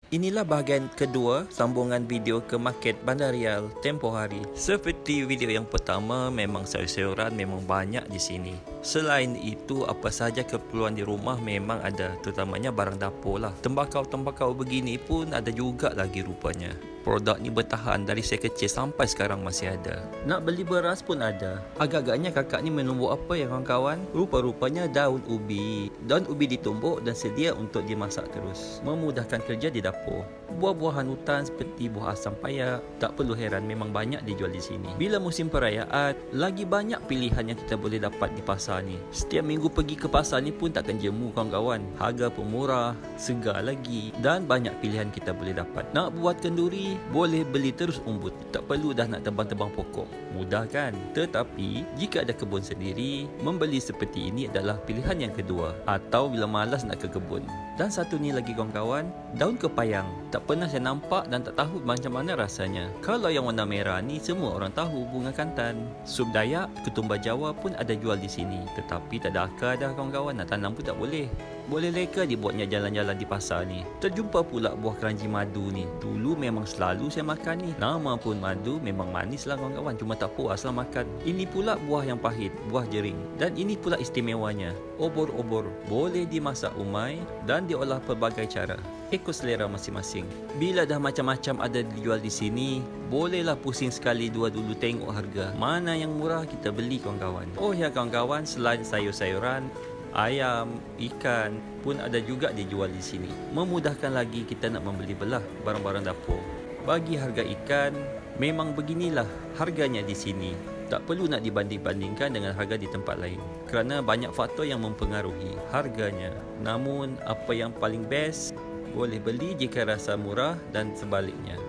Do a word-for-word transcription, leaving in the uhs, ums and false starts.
Inilah bahagian kedua sambungan video ke market Bandar Riau tempoh hari. Seperti video yang pertama, memang sayur-sayuran memang banyak di sini. Selain itu, apa sahaja keperluan di rumah memang ada, terutamanya barang dapur lah. Tembakau-tembakau begini pun ada juga lagi rupanya. Produk ni bertahan dari saya kecil sampai sekarang masih ada. Nak beli beras pun ada. Agak-agaknya kakak ni menumbuk apa ya kawan-kawan? Rupa-rupanya daun ubi. Daun ubi ditumbuk dan sedia untuk dimasak terus, memudahkan kerja di dapur. Buah-buahan hutan seperti buah asam payak, tak perlu heran memang banyak dijual di sini. Bila musim perayaan, lagi banyak pilihan yang kita boleh dapat di pasar ni. Setiap minggu pergi ke pasar ni pun takkan jemu kawan-kawan. Harga pun murah, segar lagi dan banyak pilihan kita boleh dapat. Nak buat kenduri, boleh beli terus umbut. Tak perlu dah nak tebang-tebang pokok. Mudah kan? Tetapi jika ada kebun sendiri, membeli seperti ini adalah pilihan yang kedua. Atau bila malas nak ke kebun. Dan satu ni lagi kawan-kawan, daun kepayang. Tak pernah saya nampak dan tak tahu macam mana rasanya. Kalau yang warna merah ni semua orang tahu, bunga kantan. Sup Dayak, ketumbar Jawa pun ada jual di sini. Tetapi tak ada akar dah kawan-kawan, nak tanam pun tak boleh. Boleh leka dibuatnya jalan-jalan di pasar ni. Terjumpa pula buah keranji madu ni. Dulu memang selalu saya makan ni. Nama pun madu, memang manis lah kawan-kawan. Cuma tak puas lah makan. Ini pula buah yang pahit, buah jering. Dan ini pula istimewanya, obor-obor. Boleh dimasak umai dan diolah pelbagai cara. Ikut selera masing-masing. Bila dah macam-macam ada dijual di sini, bolehlah pusing sekali dua dulu tengok harga. Mana yang murah kita beli kawan-kawan. Oh ya kawan-kawan, selain sayur-sayuran, ayam, ikan pun ada juga dijual di sini. Memudahkan lagi kita nak membeli belah barang-barang dapur. Bagi harga ikan, memang beginilah harganya di sini. Tak perlu nak dibanding-bandingkan dengan harga di tempat lain. Kerana banyak faktor yang mempengaruhi harganya. Namun, apa yang paling best, boleh beli jika rasa murah dan sebaliknya.